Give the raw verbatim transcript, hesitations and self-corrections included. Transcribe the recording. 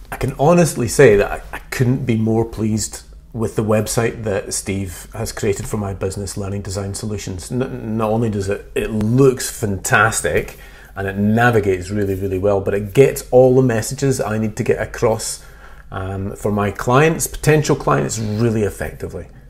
I can honestly say that I, I couldn't be more pleased with the website that Steve has created for my business, Learning Design Solutions. N- not only does it, it looks fantastic and it navigates really, really well, but it gets all the messages I need to get across um, for my clients, potential clients, really effectively.